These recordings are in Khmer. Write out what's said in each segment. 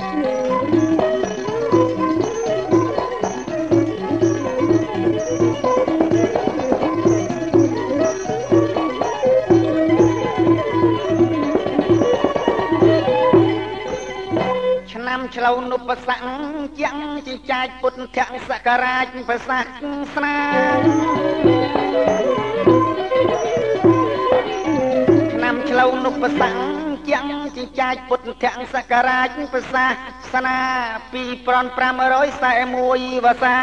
ឆ្លូវនុបស័កជាងចិញ្ចាចពុទ្ធៈសក្ការៈប្រសាសស្នាឆ្នាំឆ្លូវនុបស័កជាងចិញ្ចាចពុទ្ធៈសក្ការៈប្រសាសនា2541វស្សា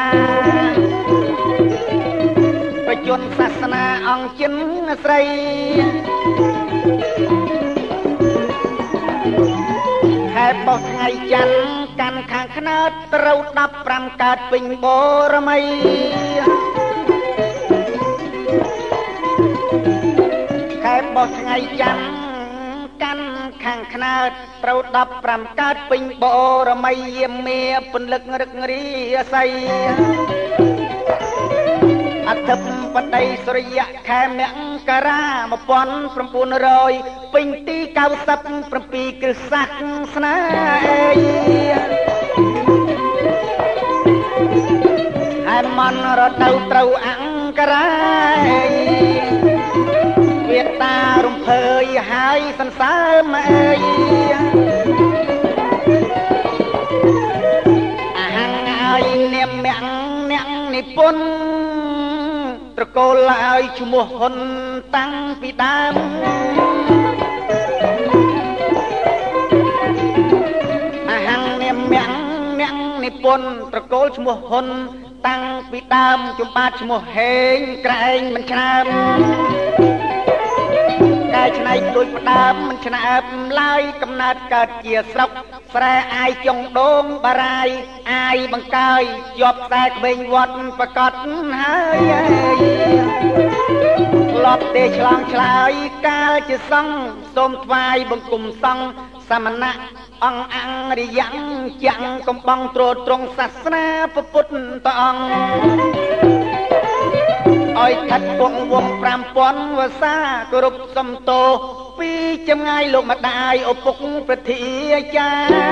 បជនសាសនាអង្គចិនស្រីខែបោះថ្ងៃច័ន្ទកាន់ខាងខ្នើតត្រូវ15កើតពេញបរមីខែបោះថ្ងៃច័ន្ទកាន់ខាងខ្នើតត្រូវ15កើតពេញបរមីយាមាពន្លឹករឹករីស័យអធិបតីសុរិយខែមករា1900ពេញទី97គ្រិស្តសាសនាហើយមនរដូវត្រូវអង្គរាវាតារំភើយហើយសន្សើរមកអហង្ហើយនាមអ្នកនិពន្ធត្រកូលឲ្យឈ្មោះហ៊ុនតាំងពីដើមអហង្នាមអ្នកនិពន្ធត្រកូលឈ្មោះហ៊ុនតាំងពីដើមចំបាតឈ្មោះហេងក្រែងមិនឆ្នើមកែច្នៃដូចផ្ដើមមិនឆ្នើមឡើយកំណើតកើតជាស្រុកស្រែអាយចុងដូងបារាយអាយបង្កើយជាប់ខ្សែក្មេងវត្តប្រកាសហើយធ្លាប់ទេឆ្លងឆ្លើយកាលជាសង្ឃសូមថ្វាយបង្គំសង្ឃសមណៈអង្គអរិយចាំងកំបងទ្រទ្រង់សាសនាពុទ្ធអង្គឲ្យខាត់ពងវង5000វស្សាគោរពសំទោពីចម្ងាយលោកម្ដាយឪពុកប្រធាចា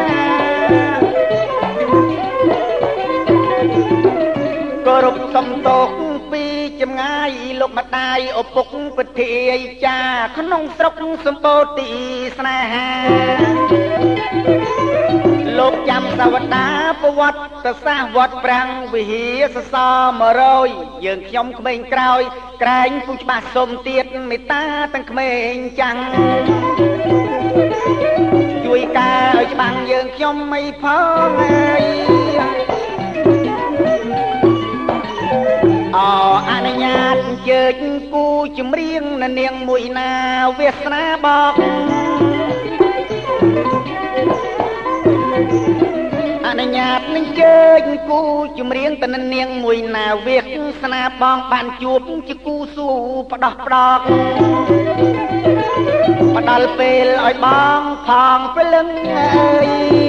គោរពសំទោពីចម្ងាយលោកម្ដាយឪពុកប្រធាចាក្នុងស្រុកសម្បូរទីស្នេហាលោកចាំសវតាប្រវត្តិសាស្ត្រវត្តប្រាំងវិហារសសរ100យើងខ្ញុំក្មេងក្រោយក្រែងពុំច្បាស់សុំទៀតមេត្តាទាំងក្មេងចាំងជួយការឲ្យច្បាំងយើងខ្ញុំមិនផងហើយអនុញ្ញាតអញ្ជើញគូចម្រៀងនាងមួយណាវាសនាបកអនុញ្ញាតនឹងជើញគូចម្រៀងតនាងមួយណាវាសនាបងបានជួបជាគូស៊ូផ្ដោះផ្ដោកផ្ដល់ពេលឲ្យបងផងព្រលឹងអើយ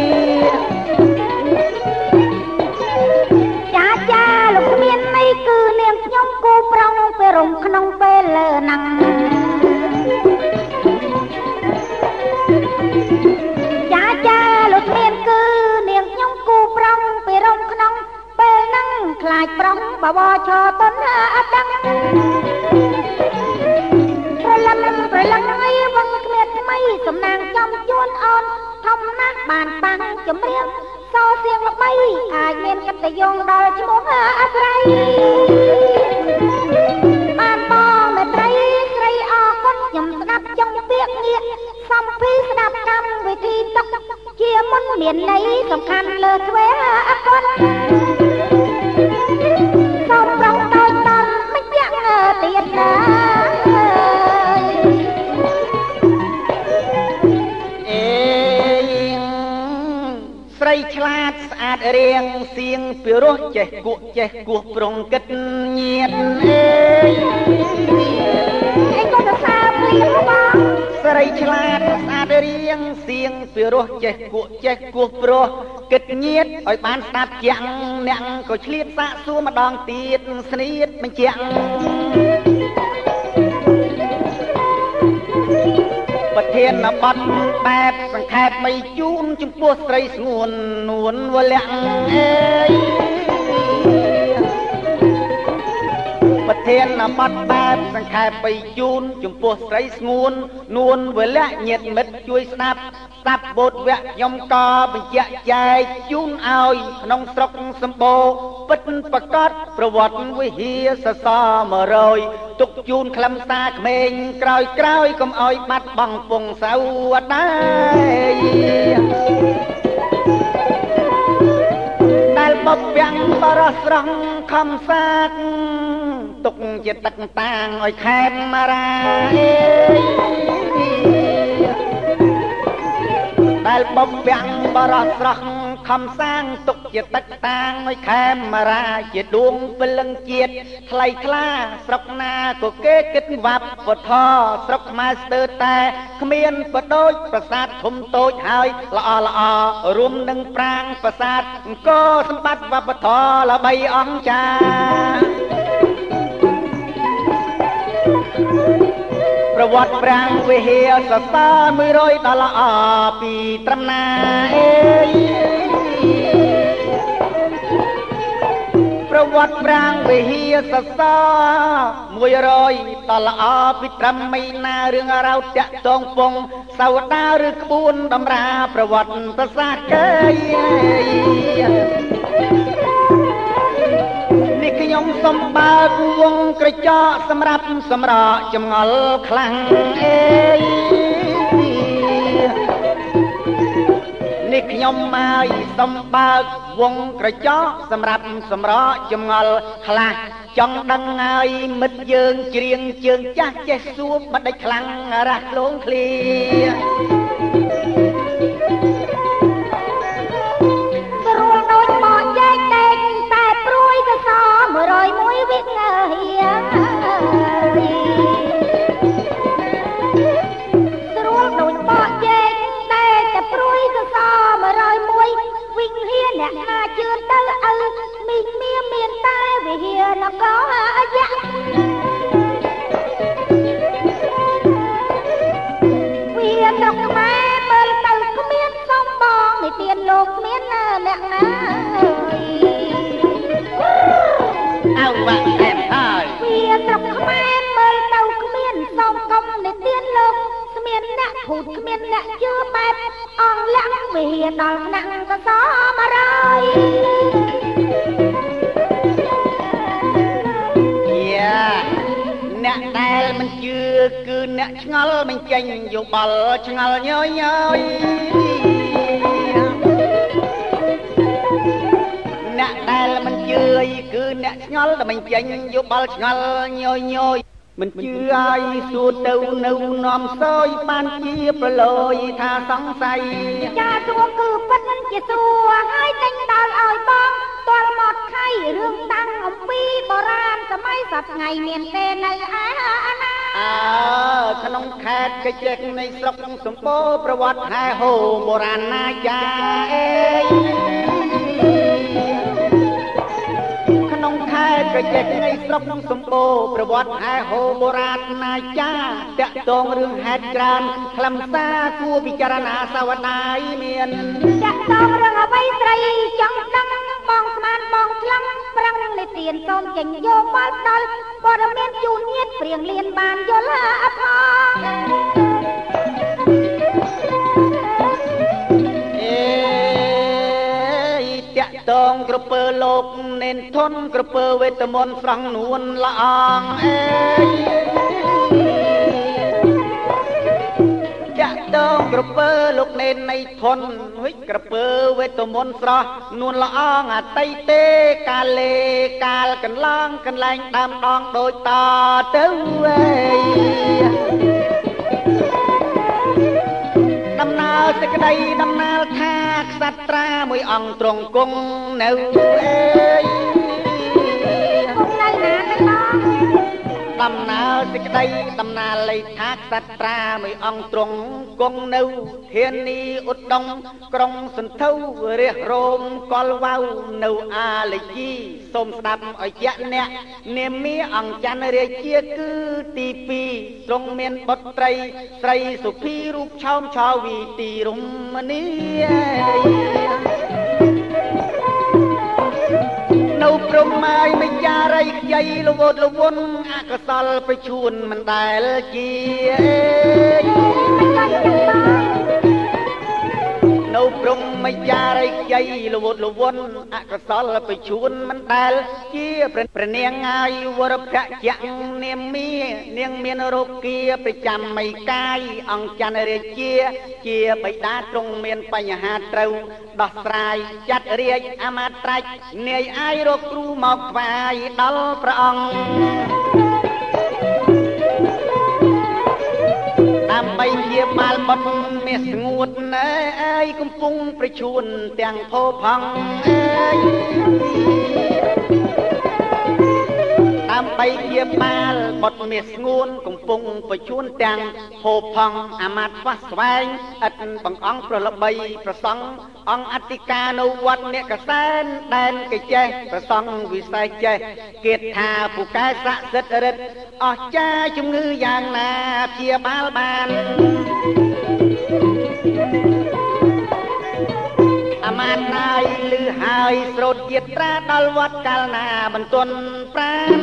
ចាលោកគ្មានន័យគឺនាងខ្ញុំគូប្រងពេលរំក្នុងពេលលើហ្នឹងចាលោកគ្មានគឺនាងខ្ញុំគូប្រងពេលរំក្នុងពេលហ្នឹងខ្លាចប្រងបបឈរតនអត់ដឹងប្រលឹងអីវងគ្មានថ្មីសំណាងចំជួនអូនធំណាស់បានតាំងចម្រៀងសោសៀងល្បីអាចមានកិត្តិយសដល់ឈ្មោះអស្រីបានបងមេត្រីស្រីអរគុណខ្ញុំស្ដាប់ចង់ពាក្យងាកសំភីស្ដាប់កម្មវិធីតុកជាមុនមានន័យសំខាន់លើទ្វេអគុណសូមប្រងតូចតន់មិនយ៉ាងទៀតណាស្រីឆ្លាតស្អាតរៀងសៀងពីរោះចេះគក់ចេះគោះប្រងគិតញៀតអីក៏ទៅសាភ្លៀងបងស្រីឆ្លាតស្អាតរៀងសៀងពីរោះចេះគក់ចេះគោះប្រោះគិតញៀតឲ្យបានស្ដាប់ជាងអ្នកក៏ឆ្លៀតសាកសួរម្ដងទៀតស្នៀតបញ្ជាក់ប្រធានបទបែបសង្ខេបមិនជូនចំពោះស្រីស្ងួននួនវលាក់អេយប្រធានបទបែបសង្ខេបបីជូនចំពោះស្រីស្ងួននួនវលាក់ញាតិមិត្តជួយស្ដាប់ស្ដាប់បទវគ្គខ្ញុំក៏បញ្ជាក់ចែកជូនឲ្យក្នុងស្រុកសម្បូរពិតប្រកបប្រវត្តិវិហារសសរ100ទុកជូនខ្លឹមសារក្មេងក្រោយកុំឲ្យបាត់បង់ពងសៅអត់ដែរដែលបបពាំងបរោះស្រស់ខំសាកទុកជាទឹកតាងឲ្យខេមរាដែលបបពាំងបរោះស្រស់ខំសាងទុកជាទឹកតាងឲ្យខេមរាជាដួងពលឹងជាតិថ្លៃថ្លាស្រុកណាក៏គេគិតវប្បធម៌ស្រុកខ្មែរស្ទើរតែគ្មានបដូចប្រាសាទធំតូចហើយល្អរួមនឹងប្រាង្គប្រាសាទអង្គរសម្បត្តិវប្បធម៌ល្បីអង្ចាប្រវត្តិប្រាង្គវិហារសសរ100ដល់ល្អពីត្រឹមណាអេយប្រវត្តិប្រាង្គវិហារសសរ100ដល់ល្អពីត្រឹមមីណារឿងរ៉ាវតាក់ទងពងសវតាឬក្បួនតម្រាប្រវត្តិប្រាសាទកែនេះខ្ញុំសូមបើកវងក្រចកសម្រាប់សម្រកចម្ងល់ខ្លាំងអេយនេះខ្ញុំមកសូមបើកវងក្រចកសម្រាប់សម្រកចម្ងល់ខ្លះចង់ដឹងហើយមិត្តយើងច្រៀងជើងចាស់ចេះសួរបាត់ដាច់ខ្លាំងរះខ្លួនឃ្លាស្រួលដូចបោះចែកតែព្រួយទៅស101វិនាទីស្រួលដូចបោះចែកតែព្រួយទៅស101វិហារអ្នកណាជឿទៅឪមីងមានតែវិហារនគរអយៈវាស្រុកខ្មែរមើលទៅគ្មានសំបងនិទានលោកគ្មានអ្នកណាអើបាក់តែហើយវាស្រុកខ្មែរមើលទៅគ្មានសំកុំនិទានលោកគ្មានអ្នកភូតគ្មានអ្នកជឿបែបអងលាក់វិហារដល់ថ្នាក់សសរ100អ្នកដែលមិនជឿគឺអ្នកឆ្ងល់មិនចេញយោបល់ឆ្ងល់ញយអ្នកដែលមិនជឿគឺអ្នកឆ្ងល់តែមិនចេញយោបល់ឆ្ងល់ញយមិនជឿឲ្យសួរទៅនៅនាំសោយបានជាប្រឡយថាសង្ស័យចាសួរគឺពិតជាសួរហើយតែងដល់ឲ្យបងទាល់មកខៃរឿងតាំងអំពីបុរាណសម័យសប្ថ្ងៃមានទេនៅឯណាក្នុងខេត្តកញ្ចេកនៃស្រុកសម្បូរប្រវត្តិហែហូបុរាណណាចាអេយក្នុងខេត្តកញ្ចេកនៃស្រុកសម្បូរប្រវត្តិហែហូបុរាណណាចាតាក់ទងរឿងហេតុច្រើនខ្លឹមសារគួរពិចារណាសវនាយមានតាក់ទងរឿងអ្វីស្រីចង់ដឹងបងស្មានបងឆ្លងប្រឹងនិទានសូមចេញយកមកដល់ព័ត៌មានជូនញាតិព្រៀងលៀនបានយល់អត់ផងតាក់ទងក្រពើលោកនេនធនក្រពើវេទមន្តស្រង់នួនល្អងអេតាក់ទងក្រពើលោកនេននៃធនហុយក្រពើវេទមន្តស្រស់នួនល្អងអតីទេកាលេកាលកន្លងកន្លែងដើមដងដូចតទៅអេដំណើរសេចក្តីដំណើរថាក្សត្រាមួយអង្គទ្រង់គង់នៅអេយគង់នៅណាទៅបងដដំណើរសេចក្តីដំណាលលេខថាក្សត្រាមួយអង្គទ្រង់គង់នៅធានីឧត្តមក្រុងសន្ធៅរះរោមកលវៅនៅអាលជីសូមស្ដាប់ឲ្យជាក់អ្នកនាមីអង្គច័ន្ទរាជាគឺទី2ទ្រង់មានបុត្រីស្រីសុភីរូបឆោមឆោវីទីរមនីនៅព្រំម៉ាយមិនចារីខ្ចីលវត់លវន់អកុសលប្រឈួនមិនដែលជានៅព្រំមិនចារីខ្ចីលវត់លវន់អកុសលប្រឈួនមិនដែលជាព្រះនាងងាយវរភៈជានាមមីនាងមានរោគាប្រចាំមីកាយអង្គច័ន្ទរាជាបិតាទ្រង់មានបញ្ហាត្រូវដោះស្រាយចាត់រាជអាមាត្រាច់នាយអាយរកគ្រូមកថ្វាយដល់ព្រះអង្គដើម្បីជាបាល់បុតមាសស្ងួតអើយកំពុងប្រឈួនទាំងផោផង់អើយដើម្បីជាបាល់បុតមាសស្ងួនកំពុងប្រឈួនទាំងផោផង់អាមាត្យស្វះស្វែងឥតបង្អង់ប្រល្បីប្រសង់អង្គអធិការនៅវត្តអ្នកកសែនដែនកេចេះប្រសង់វិស័យចេះគិតថាពូកែស័ក្តិសិទ្ធិរិទ្ធអស្ចារ្យជំងឺយ៉ាងណាព្យាបាលបានអាមាត្យណាយឮហើយស្រោតយាត្រាដល់វត្តកាលណាបន្ទន់ប្រាណ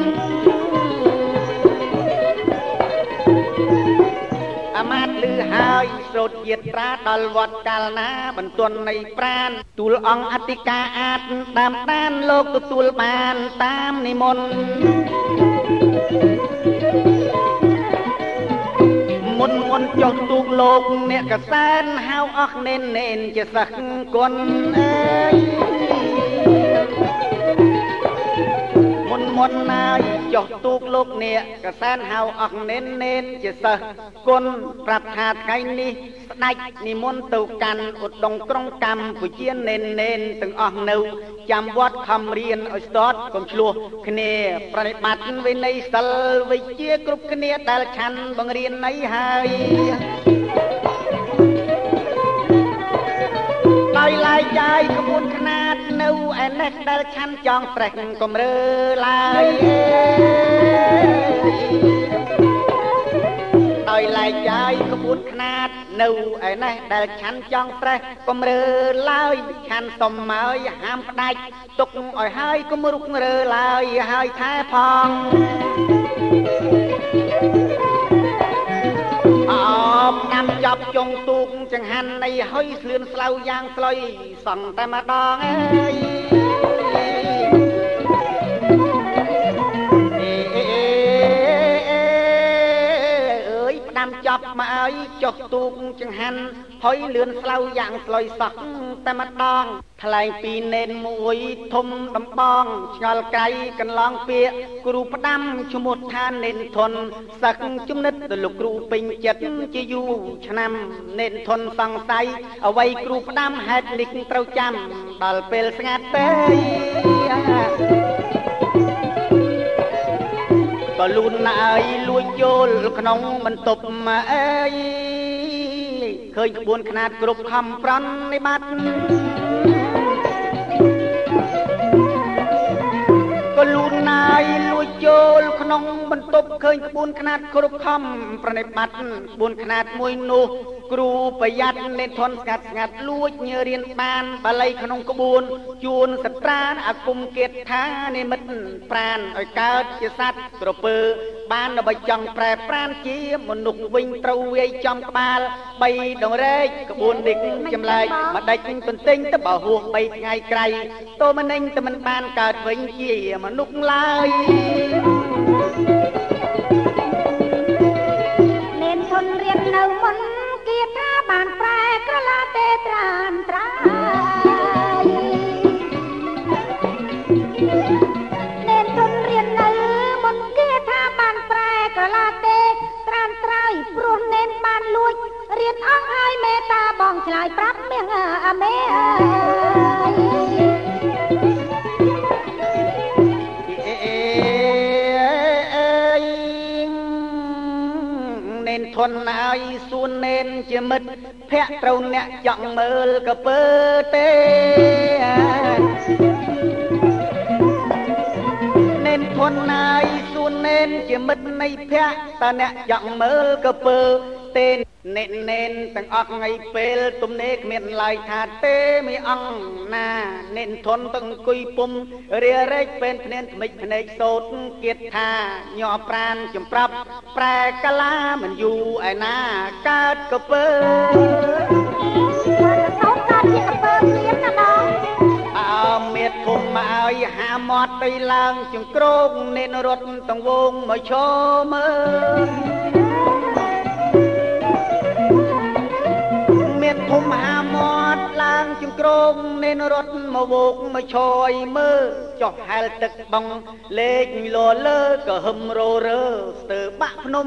អាមាត្យឮហើយស្រោតយាត្រាដល់វត្តកាលណាបន្ទន់នៃប្រាណទូលអង្គអធិការអាចតាមដានលោកទទួលបានតាមនិមន្តមុនចុះទូកលោកអ្នកកសែនហៅអស់នេនជាសឹកគុណអើយមុនណាយចុះទូកលោកអ្នកកសែនហៅអស់នេនជាសឹកគុណប្រាប់ថាថ្ងៃនេះស្ដេចនិមន្តទៅកាន់ឧត្តមក្រុងកម្ពុជានេនទាំងអស់នៅចាំវត្តខំរៀនឲ្យស្ទាត់កុំឆ្លោះគ្នាប្រតិបត្តិវិន័យសិលវិជ្ជាគ្រប់គ្នាដែលឆាន់បង្រៀននៃហើយដោយឡាយចាយក្បួនខ្នាតនៅឯនេះដែលឆាន់ចង់ត្រេះកំរើឡើយដោយឡាយចាយក្បួនខ្នាតនៅឯនេះដែលឆាន់ចង់ត្រេះកំរើឡើយឆាន់សុំឲ្យហាមផ្ដាច់ទុកឲ្យហើយកុំរុករើឡើយហើយថែផងអបតាមចាប់ចុងទូកចង្ហាន់នៃហុយស្លឿនស្លៅយ៉ាងស្លុយសង់តែម្ដងអើយតាមចាប់មកឲ្យចុះទូកចង្ហាន់ហុយលឿនស្លៅយ៉ាងស្លុយសក់តែម្ដងថ្លែងពីនេនមួយធំដំបងឆ្ងល់ក្រៃកន្លងពាកគ្រូផ្ដាំឈ្មោះថានេនធនសឹកជំនិតទៅលោកគ្រូពេញចិត្តជាយូរឆ្នាំនេនធនសង្ស័យអ្វីគ្រូផ្ដាំហេតុនេះត្រូវចាំដល់ពេលស្ងាត់ពេកក៏លូនណាយលួចចូលក្នុងបន្ទប់មកអើយឃើញក្បួនខ្នាតគ្រប់ខំប្រន់នៃបាត់ក៏លូនណាយលួចចូលក្នុងបន្ទប់ឃើញក្បួនខ្នាតគ្រប់ខំប្រណិប័តក្បួនខ្នាតមួយនោះគ្រូប្រយ័ត្ននេធនស្ងាត់លួចញើរៀនបានបាលីក្នុងក្បួនជួនសត្រានអាគមគិតថានិមិត្តប្រានឲ្យកើតជាសត្វក្រពើបានដើម្បីចង់ប្រែប្រានជាមនុស្សវិញត្រូវវាយចំក្បាល3ដងរែកក្បួននេះចម្លែកមកដាច់ទន្ទិញទៅបើហួស3ថ្ងៃក្រៃតោមនិញតែមិនបានកើតវិញជាមនុស្សឡើយនេនធនរៀននៅមុនគាថាបានប្រែក្រឡាទេត្រានត្រាយនេនធនរៀននៅមុនគាថាបានប្រែក្រឡាទេត្រានត្រាយព្រោះនេនបានលួចរៀនអស់ហើយមេតាបងឆ្លើយប្រាប់មៀងអាមេនហើយសួននេនជាមិត្តភក្តិត្រូវអ្នកចង់មើលក៏ពើទេនេនធនហើយសួននេនជាមិត្តនៃភក្តិតើអ្នកចង់មើលក៏ពើទេនេនទាំងអស់ថ្ងៃពេលទំនេរគ្មានឡើយថាទេមីអង្គណានេនធនទាំងអង្គុយពុំរារែកពេលភ្នែនថ្មិចភ្នែកសោតគៀតថាញ័រប្រានចំប្រាប់ប្រែកាឡាមិនយូរឯណាកើតក៏ពើសោតកើតជាក៏ពើព្រាមណាបងអើមេធំមកឲ្យហាមាត់ទៅឡើងចង្ក្រោកនេនរត់ទាំងវងមកឈរមើលមានធំហាមាត់ឡើងជង្ក្រងនេនរត់មកវោកមកឈយមើលចុះហែលទឹកបងលេខលលើក៏ហឹមររើស្ទើបាក់ភ្នំ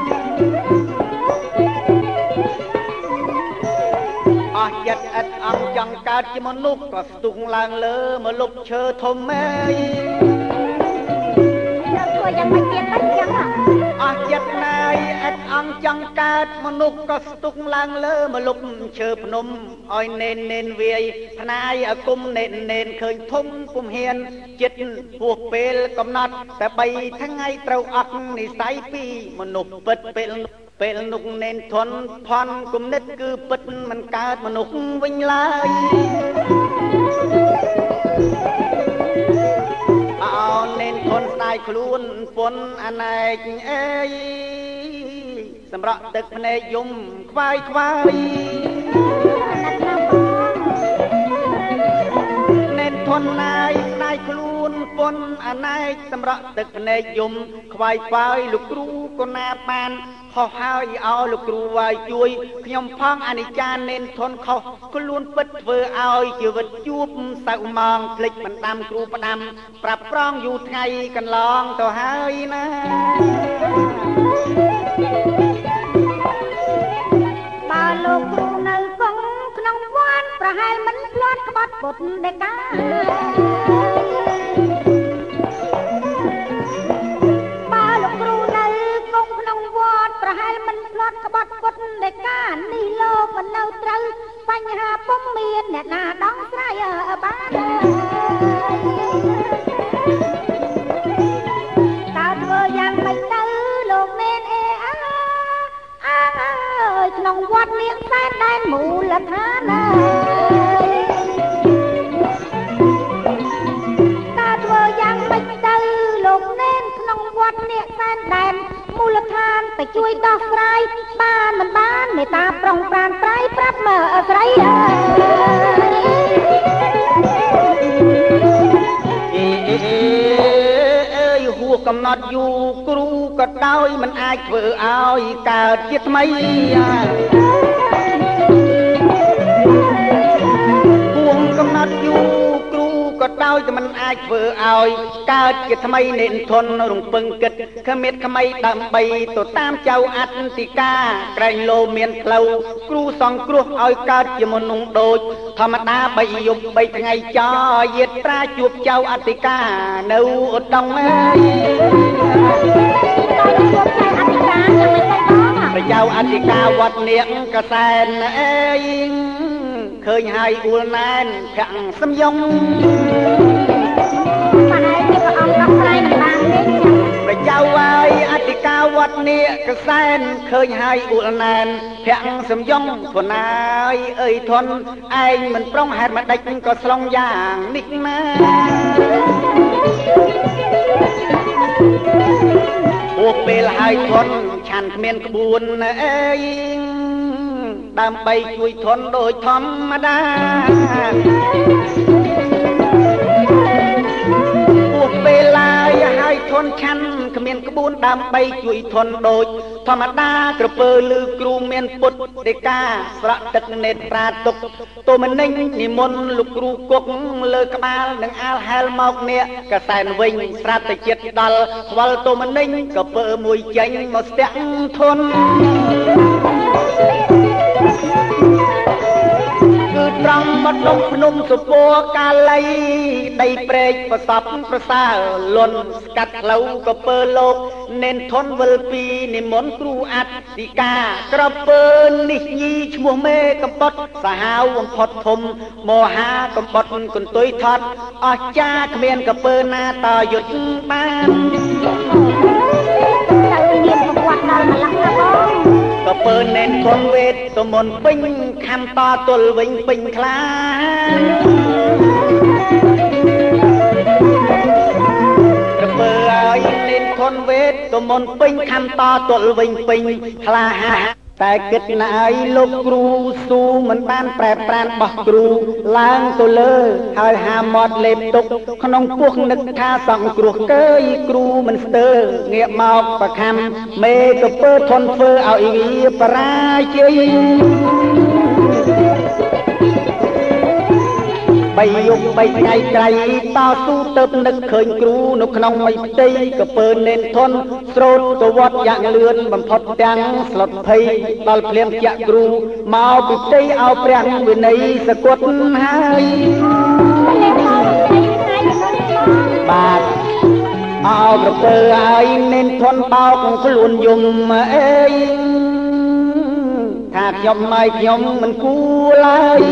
អស់ចិត្តឥតអង្គចង់កើតជាមនុស្សក៏ស្ទុះឡើងលើមកលុបឈើធំអើយធ្វើយ៉ាងម៉េចទៀតទៅចឹងអស់ចិត្តណាយឥតអង្គចង់កើតមនុស្សក៏ស្ទុះឡើងលើមកលុបឈើភ្នំឲ្យនេនវាយផ្នាយឲ្យគុំនេនឃើញធំពុំហ៊ានចិត្តពោះពេលកំណត់តែ3ថ្ងៃត្រូវអត់និស័យពីមនុស្សពិតពេលនោះនេនធនផន់គុណិតគឺពិតមិនកើតមនុស្សវិញឡើយអោនេនធនស្ដាយខ្លួនពុនអណែកអេយសម្រក់ទឹកភ្នែកយំខ្វាយនេនធនណាយស្ដាយខ្លួនពុនអណែកសម្រក់ទឹកភ្នែកយំខ្វាយលោកគ្រូក៏ណាបានខុសហើយឲ្យលោកគ្រូវាយជួយខ្ញុំផងអនិច្ចានេនធនខុសខ្លួនពិតធ្វើឲ្យជីវិតជួបសៅម៉ងភ្លេចបណ្ដាំគ្រូផ្ដាំប្រាប់ប្រងយូរថ្ងៃកន្លងទៅហើយណាបើលោកគ្រូនៅគង់ក្នុងវត្តប្រហែលមិនផ្លាត់ក្បត់ពុតដេកាប្រហែលមិនផ្លាត់ក្បត់ពុតដេកានេះលោកមិននៅត្រូវបញ្ហាពុំមានអ្នកណាដងស្រាយបានតើធ្វើយ៉ាងម៉េចទៅលោកនេនអេអើយក្នុងវត្តនាងសែនដែនមូលដ្ឋានតើធ្វើយ៉ាងម៉េចទៅលោកនេនក្នុងវត្តនាងសែនដែនមូលដ្ឋានទៅជួយដោះស្រាយបានមិនបានមេត្តាប្រុងប្រានប្រៃប្រាប់មើលស្រីអើយហួសកំណត់យូរគ្រូក៏ដោយមិនអាចធ្វើឲ្យកើតជាថ្មីហួសកំណត់យូរគ្រូក៏ដោយតែមិនអាចធ្វើឲ្យកើតជាថ្មីនេនធនរំពឹងគិតគ្មានថ្មីដើម្បីទៅតាមចៅអធិការក្រែងលោមានផ្លូវគ្រូសង្គ្រោះឲ្យកើតជាមនុស្សដូចធម្មតា3យប់3ថ្ងៃចោយាត្រាជួបចៅអធិការនៅឧត្តមអើយព្រះចៅអធិការវត្តនាងកសែនអើយឃើញហើយអ៊ូលណែនប្រាំងសំយងប្រហែលជាព្រះអង្គដោះស្រាយមិនបានទេព្រះចៅហើយអធិការវត្តនាងកសែនឃើញហើយអ៊ូលណែនប្រាំងសំយងធនហើយអើយធនឯងមិនប្រុងហេតុមិនដេចក៏ស្លងយ៉ាងនេះណាពួកពេលហើយធនឆាន់គ្មានក្បួនអើយដើម្បីជួយធនដូចធម្មតាពួកពេលឡាយហើយធនឆាន់គ្មានក្បួនដើម្បីជួយធនដូចធម្មតាក្រពើលឺគ្រូមានពុទ្ធដេកាស្រក់ទឹកនេតប្រាទុកតូមនិញនិមន្តលោកគ្រូគុកលើក្បាលនឹងអាលហែលមកអ្នកកសែនវិញស្រាប់តែចិត្តដល់ខ្វល់តូមនិញក៏ពើមួយចេញមកស្ទាក់ធនគឺត្រង់មកដុំភ្នំសុពណ៌កាលីដីព្រែកប្រសពប្រសើរលន់ស្កាត់ផ្លូវក៏ពើលោកនេនធនវិលពីនិមន្តគ្រូអធិការក្រពើនេះញីឈ្មោះមេកំពតសាហាវបំផុតធំមហាកំពតកន្ទុយថត់អស្ចារ្យគ្មានកពើណាតយុទ្ធបានទៅមានប្រវត្តិដល់ម្លឹងណាបងកពើនេនធនវេទតមុនពេញខំតទល់វិញពេញខ្លាកពើឲ្យនេនធនវេទតមុនពេញខំតទល់វិញពេញខ្លាតែគិតណាស់ឲ្យលោកគ្រូស៊ូមិនបានប្រែប្រានបោះគ្រូឡើងទៅលើហើយហាមាត់លេបទុកក្នុងពោះនឹកថាសង្គ្រោះកើយគ្រូមិនស្ទើរងាកមកប្រខំមេកពើធន់ធ្វើឲ្យវាបរាជ័យបីយប់បីថ្ងៃក្រៃតស៊ូទៅនឹកឃើញគ្រូនៅក្នុងអីផ្ទៃកពើនេនធនស្រោតទៅវត្តយ៉ាងលឿនបំផុតទាំងស្លុតភ័យដល់ភ្លាមជាគ្រូមកពីផ្ទៃឲ្យព្រះវិន័យសគត់ហើយបាទអោក្រពើឲ្យនេនធនបោកខ្លួនយំអេថាខ្ញុំមកខ្ញុំមិនគួរឡើយ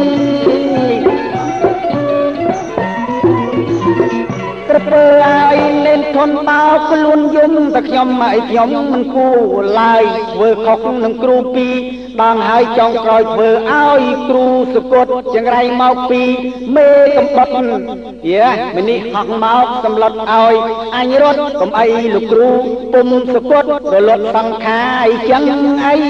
ក្រពើឲ្យនេនធនបោកខ្លួនយំតែខ្ញុំមកខ្ញុំមិនគួរឡើយធ្វើខុសនឹងគ្រូពីរដងហើយចង់ក្រោយធ្វើឲ្យគ្រូសគត់ចង្រៃមកពីមេកំបត់យាមនេះហក់មកសម្លុតឲ្យអញរត់កុំអីលោកគ្រូពុំសគត់រលត់សង្ខារអីចឹងអី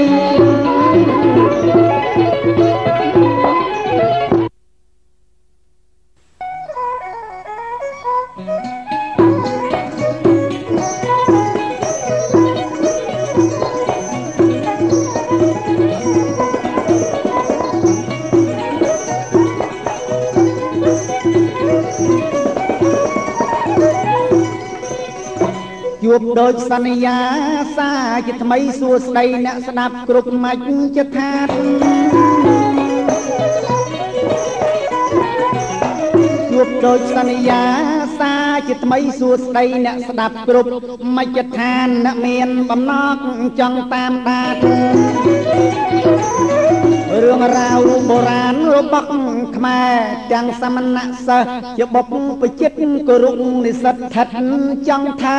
ជួបដូចសន្យាសាជាថ្មីសួស្ដីអ្នកស្ដាប់គ្រប់ម៉ាច់ជាថាជួបដូចសន្យាសាជាថ្មីសួស្ដីអ្នកស្ដាប់គ្រប់ម៉ាច់ជាថាអ្នកមានបំណងចង់តាមដានរឿងរ៉ាវបុរាណរបស់ខ្មែរទាំងសមណៈសិស្សជាបុព្វបច្ចិតគរុនិស្សិតថិតចង់ថា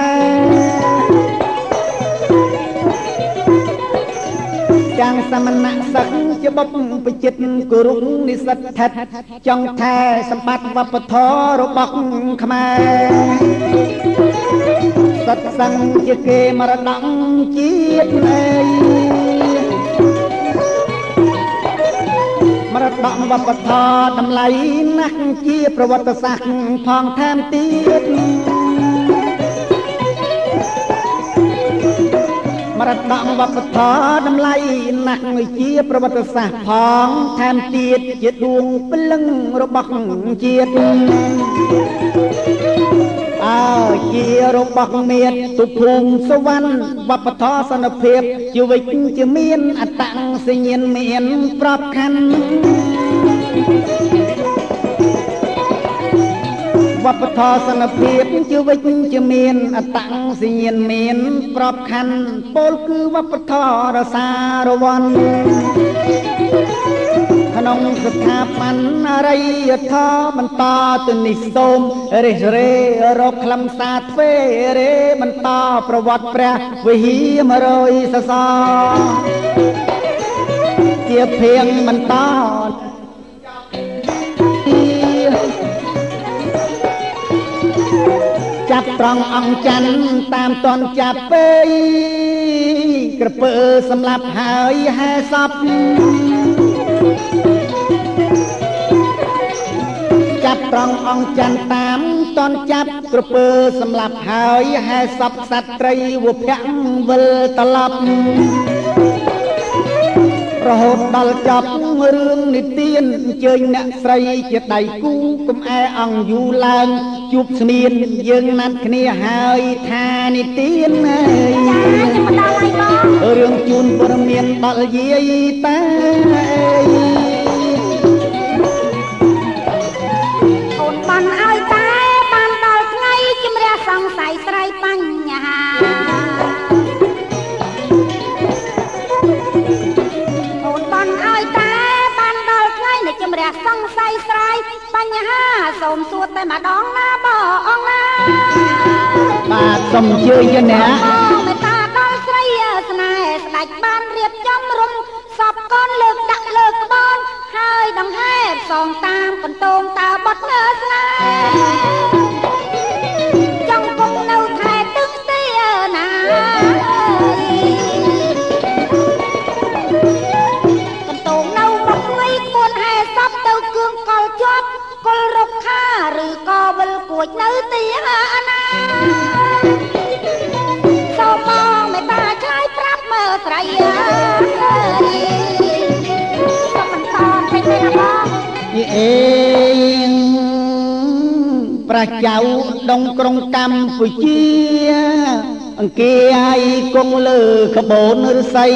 ទាំងសមណៈសិស្សជាបុព្វបច្ចិតគរុនិស្សិតថិតចង់ថាសម្បត្តិវប្បធម៌របស់ខ្មែរសត្វសង្ឃជាគេមរតកជាតិមរតកវប្បធម៌តម្លៃណាស់ជាប្រវត្តិសាស្ត្រផងថែមទៀតមរតកវប្បធម៌តម្លៃណាស់ជាប្រវត្តិសាស្ត្រផងថែមទៀតជាដួងព្រលឹងរបស់ជាតិអើជារបស់មាតុទុភូមិសវណ្ណវប្បធម៌សន្តិភាពជាវិជ្ជាមានអត្តសញ្ញាណមានប្របខណ្ឌវប្បធម៌សន្តិភាពជាវិជ្ជាមានអត្តសញ្ញាណមានប្របខណ្ឌពោលគឺវប្បធម៌រសារវ័នក្នុងស្ថាប័នអរិយធម៌បន្តទៅនេះសូមរិះរេរកខ្លឹមសារទ្វេរេបន្តប្រវត្តិព្រះវិហារ100សសរជាភៀងបន្តចាប់ត្រង់អង្គច័ន្ទតាមតនចាប់ពេយក្រពើសម្លាប់ហើយហែសពចាប់ត្រង់អង្គច័ន្ទតាមតនចាប់ក្រពើសម្លាប់ហើយហែសពសត្វត្រីវភៈវិលត្រឡប់រហូតដល់ចប់រឿងនិទានអញ្ជើញអ្នកស្រីជាដៃគូកុំអែអង្គយូរឡើងជួបស្មៀនយើងណាត់គ្នាហើយថានិទានរឿងជូនព័ត៌មានដល់យាយតាងសៃស្រ័យបញ្ហាសូមសួរតែម្ដងណាបងអង្គណាបាទសូមអញ្ជើញអ្នកមេត្តាដល់ស្រីស្នេហ៍ស្ដេចបានរៀបចំរំសពកូនលើកដាក់លើក្បូនហើយដង្ហែផ្សងតាមកន្ទងតើបត់លើស្នេហ៍ចង់គង់នៅថែទឹកទីណាកន្ទងនៅមកថ្ងៃគួនហែសពទៅគឿងកលជាប់គល់រុក្ខាឬក៏វិលគួចនៅទីណាសូមបងមេត្តាឆ្លើយប្រាប់មើលស្រីសូមបន្តពេញណាបងអេងប្រជាចៅដងក្រុងកម្ពុជាអង្គាយគង់លើក្បូនឫស្សី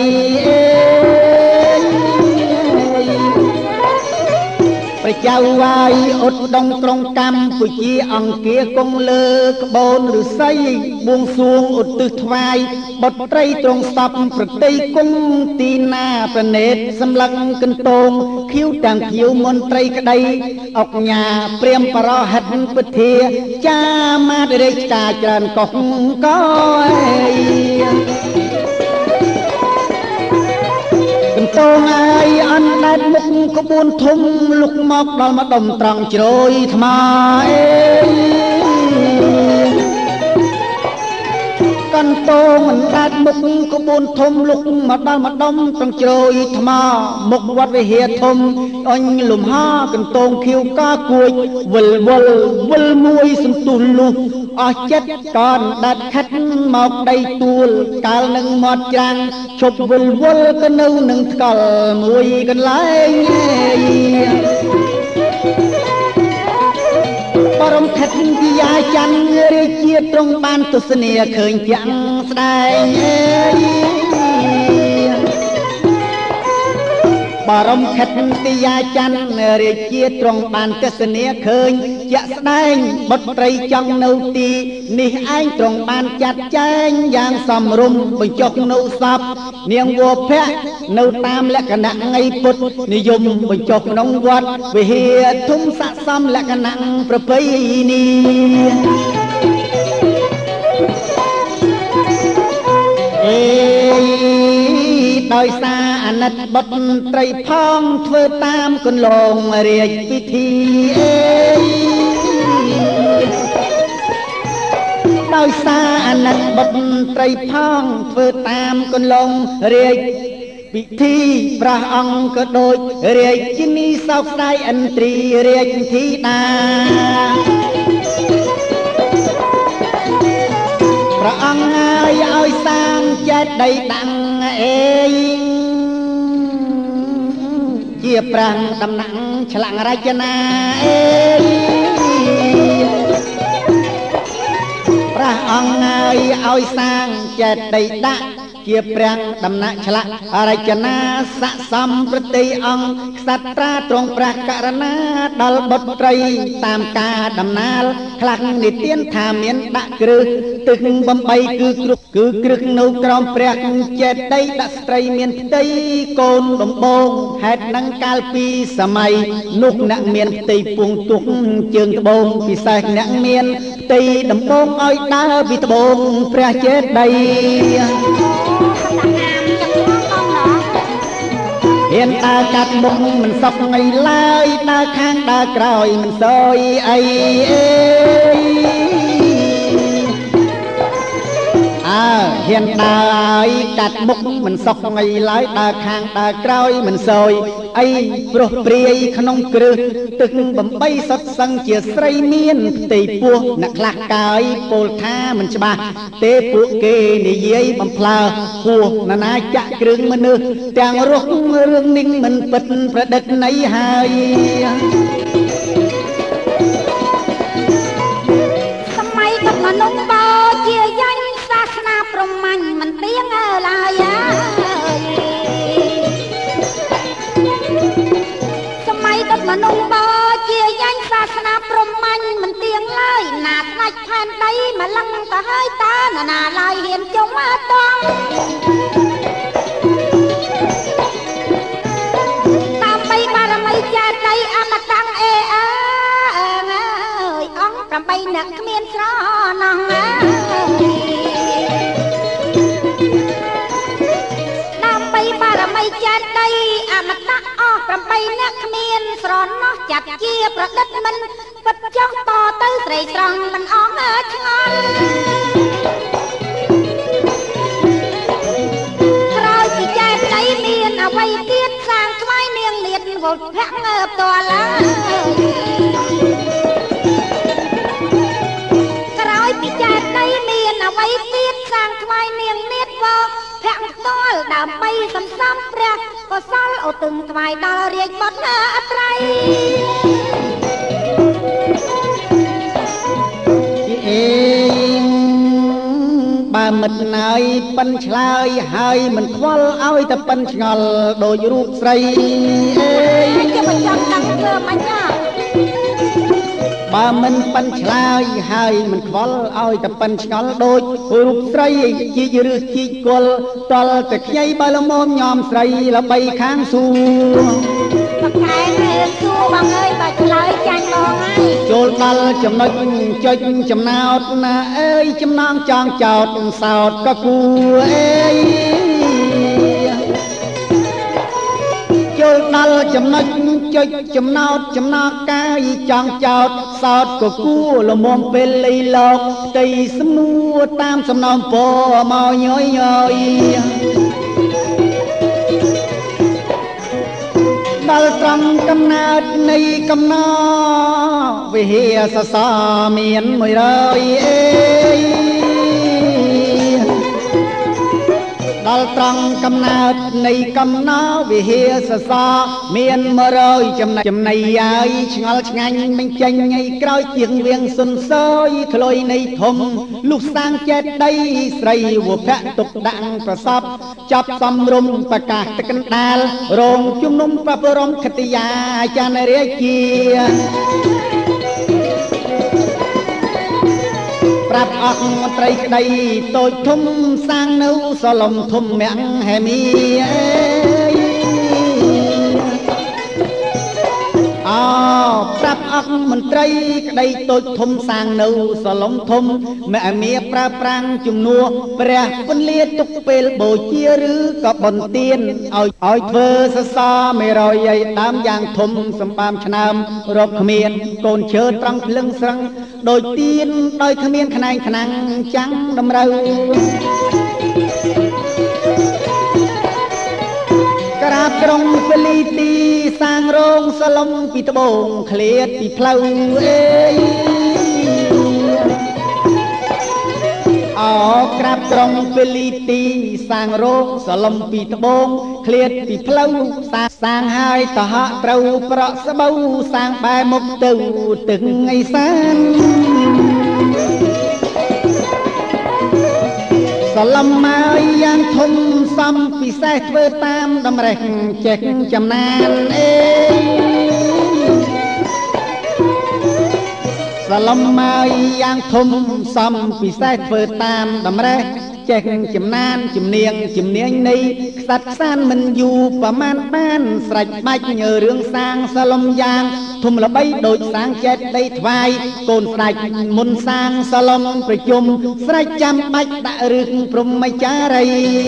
ប្រជាចៅវាយអ៊ុតដងក្រុងកម្ពុជាអង្គាគង់លើក្បូនឫស្សីបួងសួងឧទ្ទិសថ្វាយបុត្រីទ្រង់សពប្រតិគង់ទីណាប្រណេតសម្លឹងកន្ទងខៀវទាំងខៀវមន្ត្រីក្តីអុកញ៉ាព្រាមបរហិតពុទ្ធាចាមាតរាជការច្រើនកុកកកន្ទងអាយអណ្ដែតមុខក្បួនធំលុកមកដល់ម្ដុំត្រង់ជ្រោយថ្មកន្ទងអណ្ដែតមុខក្បួនធំលុកមកដល់ម្ដុំត្រង់ជ្រោយថ្មមុខវត្តវិហារធំអញលំហកន្ទងខៀវកាគួចវិលមួយសន្ទុះលុះអស់ចិត្តកនដាច់ខិតមកដីទួលកាលនឹងមាត់ច្រាំងឈប់វិលក៏នៅនឹងថ្កល់មួយកន្លែងបរមខិតវិយាច័ន្ទរាជាទ្រង់បានទស្សនាឃើញជាក់ស្ដែងបរមខិតវិយាច័ន្ទរាជាទ្រង់បានទស្សនាឃើញជាក់ស្ដែងបុត្រីចង់នៅទីនេះឯងទ្រង់បានចាត់ចែងយ៉ាងសមរម្យបញ្ចុះនៅសពនាងវភៈនៅតាមលក្ខណៈថ្ងៃពុទ្ធនិយមបញ្ចុះក្នុងវត្តវិហារធំស័ក្តិសមលក្ខណៈប្រពៃណីដោយសារអាណិតបុត្រីផងធ្វើតាមគន្លងរាជពិធីដោយសារអាណិតបុត្រីផងធ្វើតាមគន្លងរាជពិធីព្រះអង្គក៏ដូចរាជនីសោកស្ដាយឥន្ទ្រីរាជធីតាព្រះអង្គហើយឲ្យសាងចេតិយតាំងអេជាប្រាំងតំណាក់ឆ្លាក់រចនាអេព្រះអង្គហើយឲ្យសាងចេតិយតាំងជាប្រាំងតំណាក់ឆ្លាក់រចនាស័ក្តិសមប្រតិអង្គក្សត្រាទ្រង់ព្រះករុណាដល់បុត្រីតាមការដំណាលខ្លះនិទានថាមានដាក់គ្រឹះទឹកបំបីគឺគ្រឹះនៅក្រោមព្រះចេតិយដាក់ស្ត្រីមានផ្ទៃកូនដំបងហេតុនឹងកាលពីសម័យនោះអ្នកមានផ្ទៃពួងទុកជើងត្បូងពិសេសអ្នកមានផ្ទៃដំបងឲ្យដើរពីត្បូងព្រះចេតិយហ៊ានដើរកាត់មុខមិនសក់ថ្ងៃឡើយដើរខាងដើរក្រោយមិនសយអីហ៊ានដើរឲ្យកាត់មុខមិនសក់ថ្ងៃឡើយដើរខាងដើរក្រោយមិនសយអីព្រោះព្រាយក្នុងគ្រឹះទឹកបំបីសុទ្ធសឹងជាស្រីមានផ្ទៃពោះអ្នកខ្លះកាយពោលថាមិនច្បាស់ទេពួកគេនិយាយបំផ្លើហួសណានាចាក់គ្រឿងមនុស្សទាំងរស់រឿងនេះមិនពិតប្រឌិតណីហើយសម័យទឹកមនុស្សបោជាយ៉ាញ់សាសនាព្រហ្មញ្ញមិនទៀងឡើយមនុស្សបោជាយ៉ាញ់សាសនាព្រហ្មញ្ញមិនទៀងឡើយណាស្ដេចផែនដីមកលឹងទៅហើយតើណាឡើយហ៊ានចុងអត់តង់ដើម្បីបារមីចេតិយអមតៈអ្នកគ្មានស្រណងដើម្បីបារមីចេតិយអមតៈអស់8អ្នកគ្មានស្រណោះចាត់ជាប្រឌិតមិនពិតចង់តទៅស្រីស្រង់មិនអស់ឆ្ងល់ក្រោយពីចេតិយមានអ្វីទៀតសាងថ្វាយនាងនាថវុលភ័ក្រផ្ទាល់ឡើយក្រោយពីចេតិយមានអ្វីទៀតសាងថ្វាយនាងនាថវុលភ័ក្រផ្ទាល់ដើម្បីសន្សំព្រះកុសលឧទ្ទិសថ្វាយដល់រាជបុត្រអត្រ័យអេបើមិត្តណយប៉ិនឆ្លើយហើយមិនខ្វល់ឲ្យតែប៉ិនឆ្ងល់ដូចរូបស្រីអេជាមិនចង់ដឹងធ្វើមិនណាបើមិនប៉ិនឆ្លើយហើយមិនខ្វល់ឲ្យតែប៉ិនឆ្ងល់ដូចរូបស្រីជីកឬជីកគល់តលតែខ្ញីបើលមមញោមស្រីល្បីខាងសួរបកែរឿងសួរបងអើយបើឆ្លើយចាញ់បងហើយចូលដល់ចំណុចចុចចំណោតណាអើយចំណងចង់ចោតសោតក៏គួរអេចូលដល់ចំណុចចុចចំណោតចំណងកាយចង់ចោតសោតក៏គួរលមមពេលលៃលោកផ្ទៃសំនួរតាមសំណោមពមកញយញយដល់ត្រង់កំណើតនៃកំណោវិហារសសរមាន100អេដល់ត្រង់កំណើតនៃកំណោវិហារសសរមាន100ចំណៃហើយឆ្ងល់ឆ្ងាញ់មិនចេញឲ្យក្រោយជាងវៀងសុនសយធ្លុយនៃធំលុះសាងចេតិយស្រីវភៈទុកដាក់ប្រសពចាប់សំរុំប្រកាសទឹកកណ្ដាលរោងជំនុំប្រពរមខតិយាចានរាជាប្រាប់អស់មន្ត្រីក្តីតូចធំសាងនៅសលំធំមៀងហេមីប្រាប់អស់មន្ត្រីក្តីតូចធំសាងនៅសលំធំមេអមាប្រើប្រាំងជំនួសព្រះពន្លាទុកពេលបូជាឬក៏បន្ទានឲ្យធ្វើសសរមេរយដើមយ៉ាងធំសម្បាមឆ្នើមរកគ្មានកូនឈើត្រង់ភ្លឹងស្រឹងដោយទៀនដោយគ្មានខ្នែងខ្នាំងចាំងតម្រូវក្រាបក្រុងពលីទីសាងរោងសលំពីត្បូងឃ្លាតពីផ្លូវអេក្រាបក្រុងពលីទីសាងរោងសលំពីត្បូងឃ្លាតពីផ្លូវសាងហើយតហៈត្រូវប្រក់ស្បូវសាងបែរមុខទៅទឹកឯសានសលំមកយ៉ាងធំសំពិសេសធ្វើតាមតម្រេះចេះចំណានអេសលំមកយ៉ាងធំសំពិសេសធ្វើតាមតម្រេះចេះចំណានជំនាញនៃខ្សាត់ខ្សានមិនយូរប្រមាណបានស្រេចបាច់រឿងសាងសលំយ៉ាងធំល្បីដូចសាងចេតិយថ្វាយកូនស្ដេចមុនសាងសលំប្រជុំស្រេចចាំបាច់ដាក់រឿងព្រហ្មចារី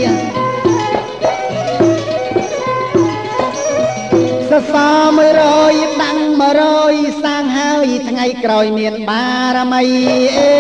សសរ100ដាំង100សាងហើយថ្ងៃក្រោយមានបារមីអេ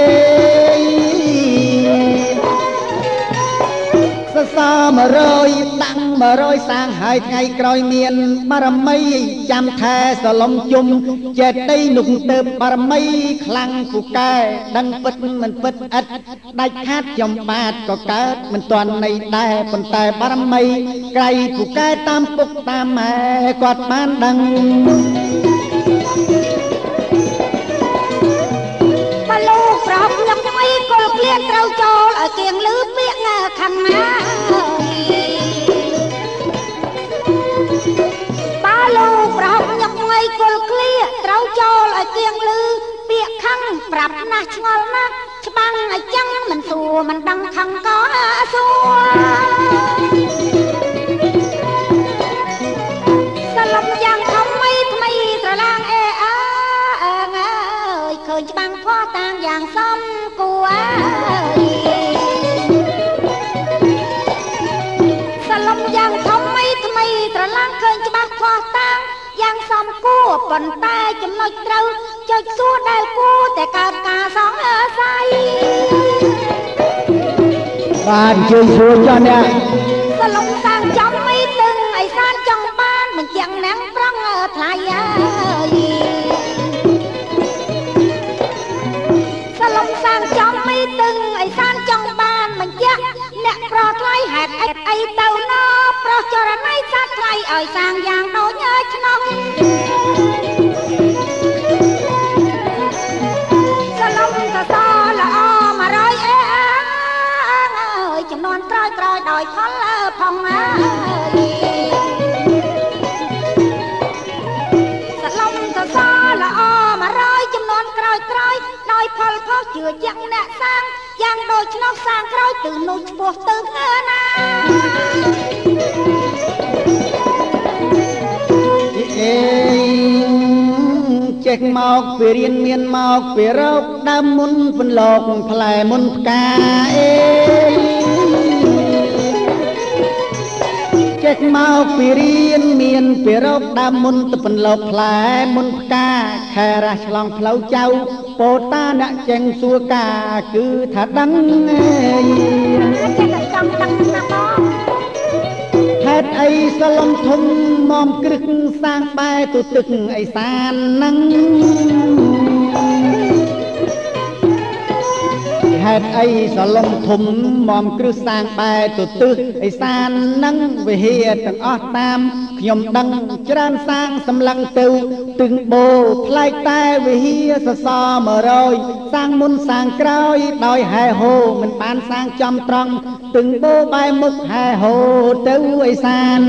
សសរ100ដាំង100សាងហើយថ្ងៃក្រោយមានបារមីចាំថែសលំជុំចេតិយនោះទៅបារមីខ្លាំងពូកែដឹងពិតមិនពិតឥតដាច់ខាតចំបាទក៏កើតមិនទាន់នៃដែរប៉ុន្តែបារមីក្រៃពូកែតាមពុកតាមម៉ែគាត់បានដឹងបលូប្រាប់ញឹកថ្មីគល់ក្លៀនត្រូវចូលឲ្យគៀងលឺពាក្យខាងណាបាឡូប្រាប់ញឹកថ្មីគល់ក្លៀនត្រូវចូលឲ្យគៀងលឺពាក្យខាងប្រាប់ណាស់ឆ្ងល់ណាស់ច្បាំងឲ្យចឹងមិនសួរមិនដឹងខាងក៏សួរសលំយ៉ាងថ្មីស្រឡាងអេអើឃើញច្បាំងផោះតាំងយ៉ាងយ៉ាងសំគួរសលំយ៉ាងធំថ្មីត្រឡាំងឃើញច្បាស់ខុសតាំងយ៉ាងសំគួរប៉ុន្តែចំណុចត្រូវចុចសួរដែលគួរតែកើតការសង្ស័យបាទជើងសួរចុះអ្នកសលំសាងចំមីទឹងឲ្យសានចង់បានមិនយ៉ាងណាំងប្រងថ្លៃអើយសលំសាងចំមីទឹងឲ្យសានចង់បានមិនយ៉ាងអ្នកប្រថ្លៃហេតុអីទៅណោប្រុសចរណៃសាថ្លៃឲ្យសាងយ៉ាងដូចឆ្នោះសលំសសល្អ100ចំនួនក្រោយដោយផលផងអើយសលំសសល្អ100ចំនួនក្រោយដោយផលផុសជឿជាក់អ្នកសាងយ៉ាងដូចឆ្នោះសាងក្រោយទៅនោះឈ្មោះទៅណាចេះមកពីរៀនមានមកពីរោគដើមមុនពន្លកផ្លែមុនផ្កាចេះមកពីរៀនមានពីរោគដើមមុនទៅពន្លកផ្លែមុនផ្កាខែរះឆ្លងផ្លូវចៅពោតាអ្នកចេញសួរកាគឺថាដឹងចេះតែចង់ដឹងណាបងហេតុអីសលំធំមកគ្រឹះសាងបែទៅទឹកអីសាននឹងហេតុអីសលំធំមកគ្រឹះសាងបែទៅទឹកអីសាននឹងវិហារទាំងអស់តាមខ្ញុំដឹងច្រើនសាងសម្លឹងទៅទឹងបោថ្លៃតែវិហារសស100សាងមុនសាងក្រោយដោយហែហូមិនបានសាងចំត្រង់ទឹងបោបែមុខហែហូទៅអីសាន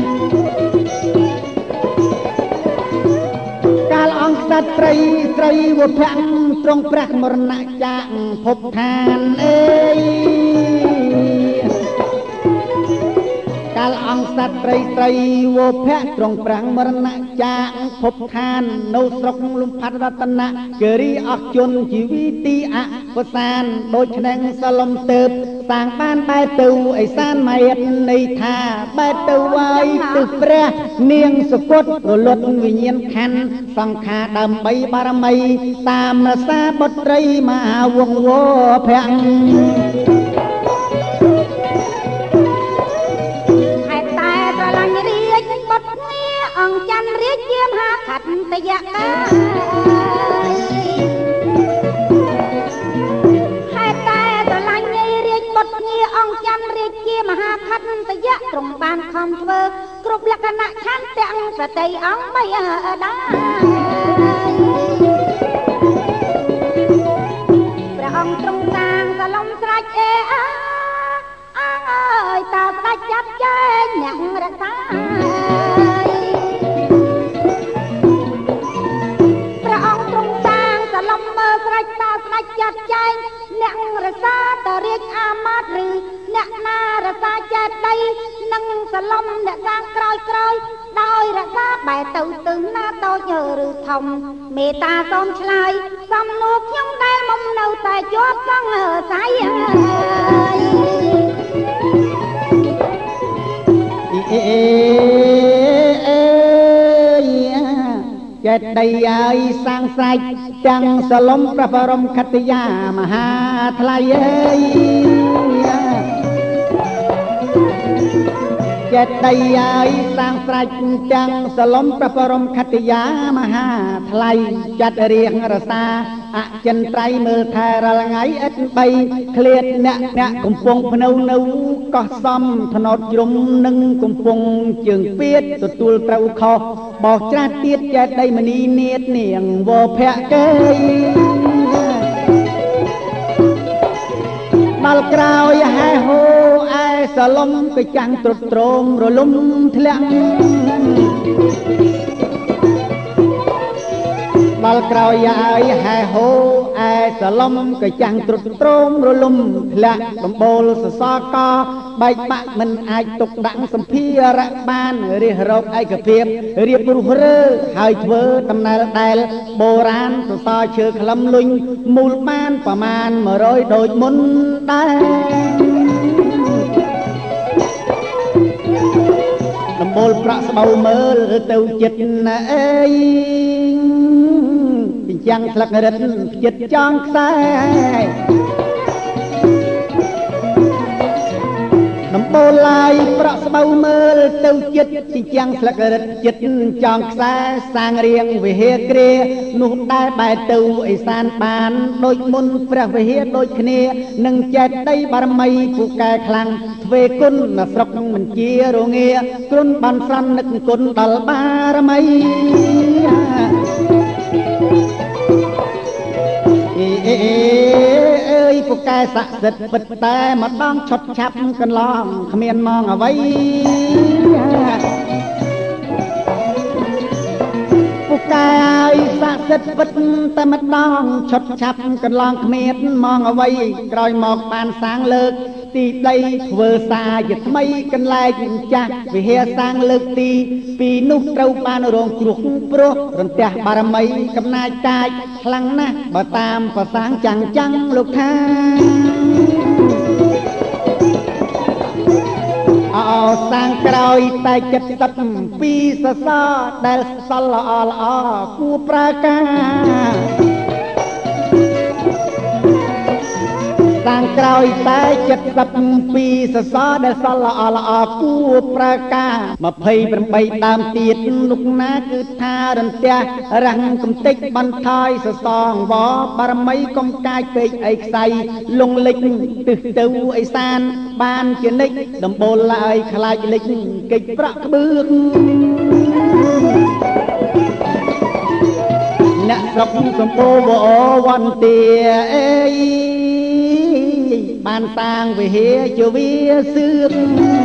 កាលអង្គស្ដេចត្រីវភៈទ្រង់ព្រះមរណៈចាកភពឋានអេកាលអង្គស្ដេចត្រីវភៈទ្រង់ព្រះមរណៈចាកភពឋាននៅស្រុកលំផាត់រតនគិរីអស់ជនជីវិទីអវសានដូចឆ្នងសលំទៅសាងបានបែរទៅអេសានម៉ែតនៃថាបែរទៅវាយទិសព្រះនាងសុគតរលត់វិញ្ញាណខណ្ឌសង្ខារដើម្បីបារមីតាមរសាបុត្រីមហាវង្សវភៈអង្គច័ន្ទរាជជាមហាខត្តយៈកាហេតុតែស្រឡាញ់រាជបុត្រងារអង្គច័ន្ទរាជជាមហាខត្តយៈទ្រង់បានខំធ្វើគ្រប់លក្ខណៈឆន្ទទាំងសតិអង្គបីដែរព្រះអង្គទ្រង់សាងសលំស្រេចអើយតើស្ដេចចាត់ចែងអ្នករក្សាចាត់ចែងអ្នករសាតរាជអាមាត្យឬអ្នកណារសាចេតីនឹងសលំអ្នកសាងក្រោយដោយរសាបែរទៅណាតូចឬធំមេតាសូមឆ្លើយសំណួរខ្ញុំដែលមុំនៅតែជាប់សង្ស័យចេតីឲ្យសាងស្រេចទាំងសលំព្រះបរមខត្តយាមហាថ្លៃអើយចេតីឲ្យសាងស្រេចទាំងសលំព្រះបរមខត្តយាមហាថ្លៃចាត់រៀងរសាអចិន្ត្រៃយ៍មើលថែរាល់ថ្ងៃឥតបីឃ្លាតអ្នកកំពុងភ្នៅនៅកោះសំថ្នោតជ្រុំនិងកំពុងជើងពៀតទទួលត្រូវខុសបោះច្រាស់ទៀតចេតីមនីនាតនាងវភៈកេយដល់ក្រោយហែហូឯសលំក៏ចាំងទ្រុឌទ្រោមរលំធ្លាក់ដល់ល់ក្រោយហើយហែហូឯសឡុំក៏ចាំងទ្រុឌទ្រោមរលំធ្លាក់ដំបូលសសរកបែកបាក់មិនអាចទុកដាក់សម្ភារៈបានរិះរកឯកភាពរៀបរុះរើហើយធ្វើដំណើរដែលបុរាណសសរឈើក្លឹមលុញមូលបានប្រមាណ100ដូចមុនដែរដំបូលប្រាក់ស្បូវមើលទៅចិត្តណាអេចាំងស្លឹករឹតចិត្តចង់ខ្សែដំបូលឡាយប្រាក់ស្បូវមើលទៅចិត្តចាំងស្លឹករឹតចិត្តចង់ខ្សែសាងរៀងវិហារគ្រានោះដែរបែរទៅឥសានបានដូចមុនព្រះវិហារដូចគ្នានឹងចេតដីបារមីពូកែខ្លាំងទ្វេគុណស្រុកមិនជារងាគ្រុនបានស្រន់នឹកគុណដល់បារមីអើយពូកែស័ក្តិសិទ្ធិពិតតែម្ដងឆុតឆាប់កន្លងគ្មានមងអ្វីពូកែឲ្យស័ក្តិសិទ្ធិពិតតែម្ដងឆុតឆាប់កន្លងគ្មានមងអ្វីក្រោយមកបានសាងលើកទីដីធ្វើសាជាថ្មីកន្លែងចាស់វិហារសាងលើកទី2នោះត្រូវបានរងគ្រោះព្រោះរន្ទះបារមីកំណាចកាចខ្លាំងណាស់បើតាមប្រសាងចាំងលោកថាអោសាងក្រោយតែ72សសរដែលសល់ល្អគួរប្រើការតាំងក្រោយតែ72សសរដែលសល់ល្អគួរប្រើការ28ដើមទៀតនោះណាគឺថារន្ទះរាំងកំតិចបន្ថយសសរវបារមីកុំកាចពេកអីខ្សៃលងលិចទិសទៅឥសានបានជានិចដំបូលឡើយខ្លាចលិចកិច្ចប្រាក់ក្បឿងអ្នកស្រុកសំពោវវន្តាអេបានតាំងវិហារជាវាសឿង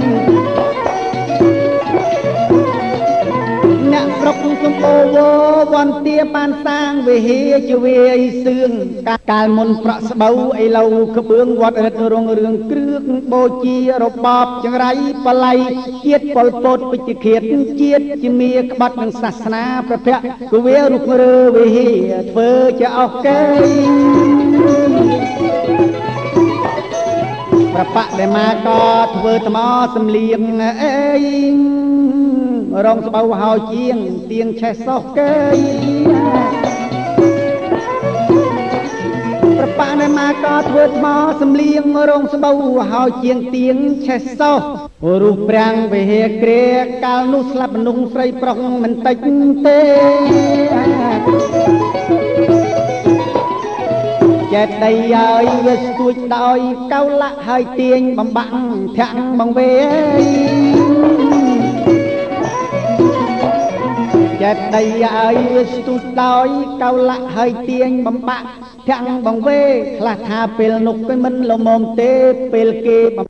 អ្នកស្រុកសំពោវវន្តាបានតាំងវិហារជាវាសឿងកាលមុនប្រាក់ស្បូវឥឡូវក្បឿងវត្តរិទ្ធរងរឿងគ្រឿងបូជារបបចង្រៃបល័យជាតិប៉ុលពតពេជ្ជឃាតជាតិជាមាក្បត់នឹងសាសនាប្រភៈគវារុករើវិហារធ្វើជាអស់កេប្របដែលមកក៏ធ្វើថ្មសំលៀងអេរងស្បូវហោជាងទៀងឆេះសោះគេប្របដែលមកក៏ធ្វើថ្មសំលៀងរងស្បូវហោជាងទៀងឆេះសោះរូបប្រាំងវិហារគ្រាកាលនោះស្លាប់មនុស្សស្រីប្រុសមិនតិចទេចេតដីហើយវាស្ទួចដោយកៅលាក់ហើយទាញបំបាក់ធាក់បងវេចេតដីហើយវាស្ទួចដោយកៅលាក់ហើយទាញបំបាក់ធាក់បងវេខ្លះថាពេលនោះគេមិនល្មមទេពេលគេ